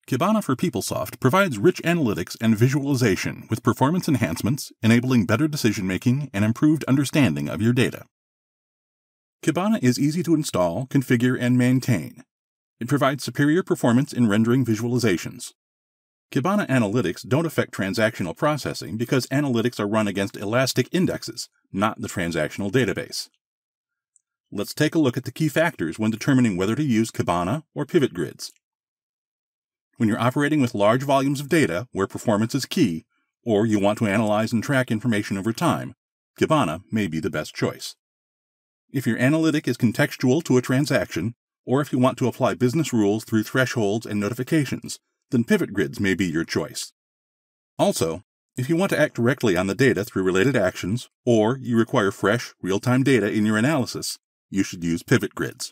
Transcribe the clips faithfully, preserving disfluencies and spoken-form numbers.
Kibana for PeopleSoft provides rich analytics and visualization with performance enhancements, enabling better decision-making and improved understanding of your data. Kibana is easy to install, configure, and maintain. It provides superior performance in rendering visualizations. Kibana analytics don't affect transactional processing because analytics are run against elastic indexes, not the transactional database. Let's take a look at the key factors when determining whether to use Kibana or pivot grids. When you're operating with large volumes of data where performance is key, or you want to analyze and track information over time, Kibana may be the best choice. If your analytic is contextual to a transaction, or if you want to apply business rules through thresholds and notifications, then pivot grids may be your choice. Also, if you want to act directly on the data through related actions, or you require fresh, real-time data in your analysis, you should use pivot grids.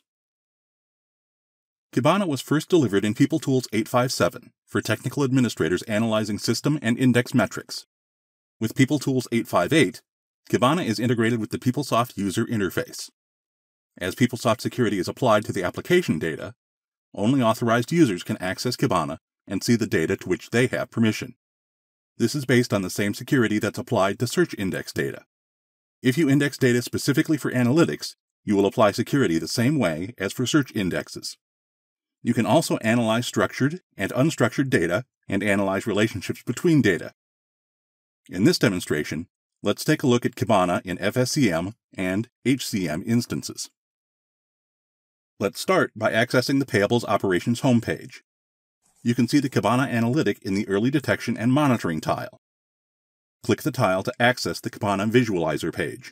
Kibana was first delivered in PeopleTools eight five seven for technical administrators analyzing system and index metrics. With PeopleTools eight five eight, Kibana is integrated with the PeopleSoft user interface. As PeopleSoft security is applied to the application data, only authorized users can access Kibana and see the data to which they have permission. This is based on the same security that's applied to search index data. If you index data specifically for analytics, you will apply security the same way as for search indexes. You can also analyze structured and unstructured data and analyze relationships between data. In this demonstration, let's take a look at Kibana in F S C M and H C M instances. Let's start by accessing the Payables Operations homepage. You can see the Kibana analytic in the Early Detection and Monitoring tile. Click the tile to access the Kibana Visualizer page.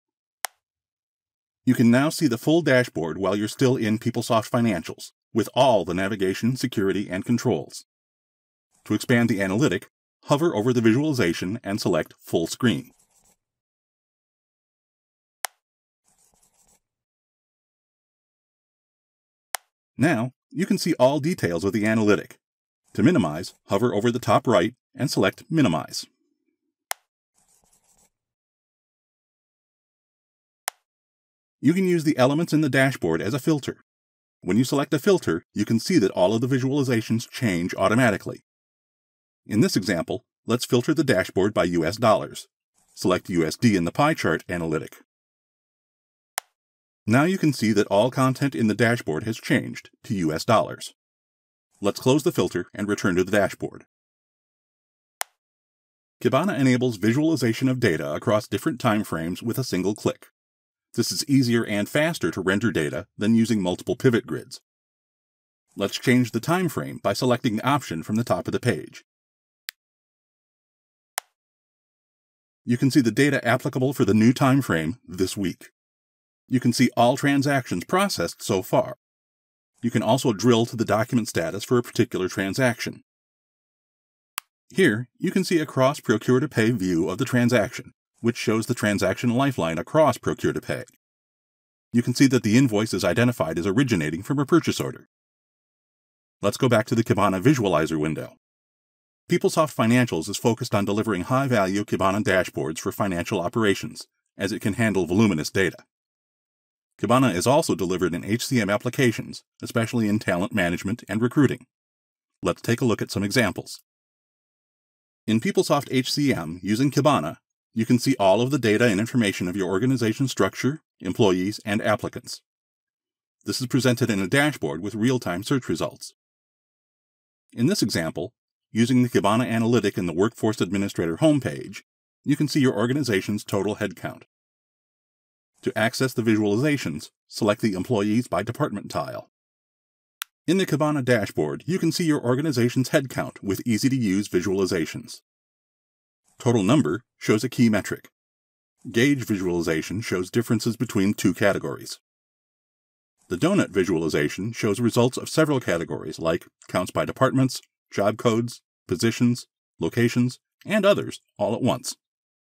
You can now see the full dashboard while you're still in PeopleSoft Financials, with all the navigation, security, and controls. To expand the analytic, hover over the visualization and select Full Screen. Now, you can see all details of the analytic. To minimize, hover over the top right and select Minimize. You can use the elements in the dashboard as a filter. When you select a filter, you can see that all of the visualizations change automatically. In this example, let's filter the dashboard by U S dollars. Select U S D in the pie chart analytic. Now you can see that all content in the dashboard has changed to U S dollars. Let's close the filter and return to the dashboard. Kibana enables visualization of data across different time frames with a single click. This is easier and faster to render data than using multiple pivot grids. Let's change the time frame by selecting the option from the top of the page. You can see the data applicable for the new time frame this week. You can see all transactions processed so far. You can also drill to the document status for a particular transaction. Here, you can see a cross procure-to-pay view of the transaction, which shows the transaction lifeline across procure-to-pay. You can see that the invoice is identified as originating from a purchase order. Let's go back to the Kibana Visualizer window. PeopleSoft Financials is focused on delivering high-value Kibana dashboards for financial operations, as it can handle voluminous data. Kibana is also delivered in H C M applications, especially in talent management and recruiting. Let's take a look at some examples. In PeopleSoft H C M, using Kibana, you can see all of the data and information of your organization structure, employees, and applicants. This is presented in a dashboard with real-time search results. In this example, using the Kibana analytic in the Workforce Administrator homepage, you can see your organization's total headcount. To access the visualizations, select the Employees by Department tile. In the Kibana dashboard, you can see your organization's headcount with easy-to-use visualizations. Total number shows a key metric. Gauge visualization shows differences between two categories. The donut visualization shows results of several categories like counts by departments, job codes, positions, locations, and others all at once.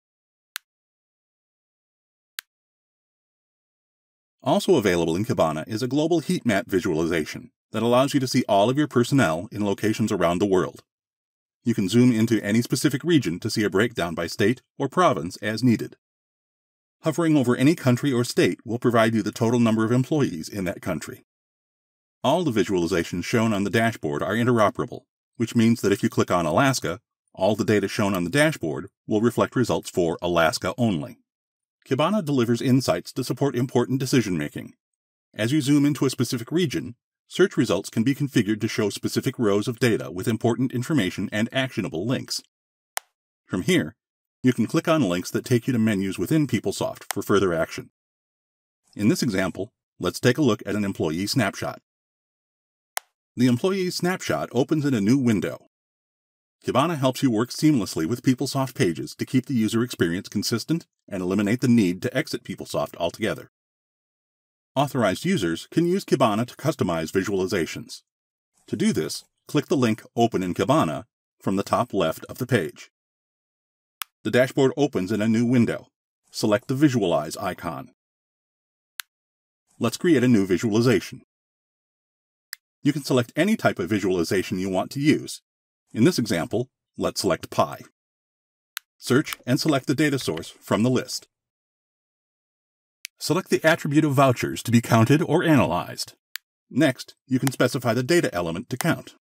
Also available in Kibana is a global heat map visualization that allows you to see all of your personnel in locations around the world. You can zoom into any specific region to see a breakdown by state or province as needed. Hovering over any country or state will provide you the total number of employees in that country. All the visualizations shown on the dashboard are interoperable, which means that if you click on Alaska, all the data shown on the dashboard will reflect results for Alaska only. Kibana delivers insights to support important decision-making. As you zoom into a specific region, search results can be configured to show specific rows of data with important information and actionable links. From here, you can click on links that take you to menus within PeopleSoft for further action. In this example, let's take a look at an employee snapshot. The employee snapshot opens in a new window. Kibana helps you work seamlessly with PeopleSoft pages to keep the user experience consistent and eliminate the need to exit PeopleSoft altogether. Authorized users can use Kibana to customize visualizations. To do this, click the link Open in Kibana from the top left of the page. The dashboard opens in a new window. Select the Visualize icon. Let's create a new visualization. You can select any type of visualization you want to use. In this example, let's select Pie. Search and select the data source from the list. Select the attribute of vouchers to be counted or analyzed. Next, you can specify the data element to count.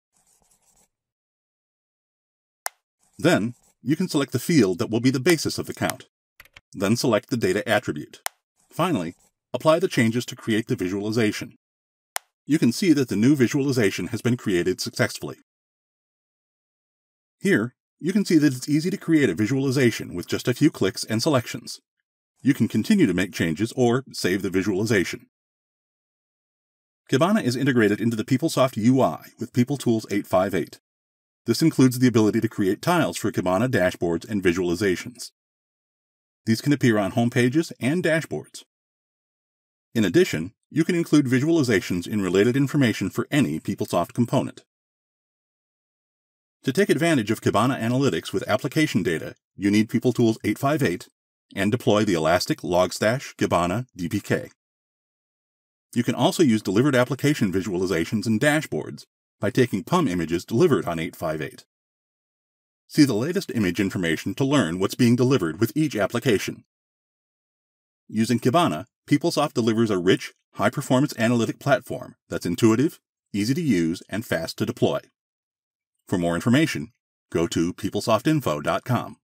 Then, you can select the field that will be the basis of the count. Then select the data attribute. Finally, apply the changes to create the visualization. You can see that the new visualization has been created successfully. Here, you can see that it's easy to create a visualization with just a few clicks and selections. You can continue to make changes or save the visualization. Kibana is integrated into the PeopleSoft U I with PeopleTools eight five eight. This includes the ability to create tiles for Kibana dashboards and visualizations. These can appear on home pages and dashboards. In addition, you can include visualizations in related information for any PeopleSoft component. To take advantage of Kibana Analytics with application data, you need PeopleTools eight five eight and deploy the Elastic Logstash Kibana D P K. You can also use delivered application visualizations and dashboards by taking P U M images delivered on eight five eight. See the latest image information to learn what's being delivered with each application. Using Kibana, PeopleSoft delivers a rich, high-performance analytic platform that's intuitive, easy to use, and fast to deploy. For more information, go to peoplesoft info dot com.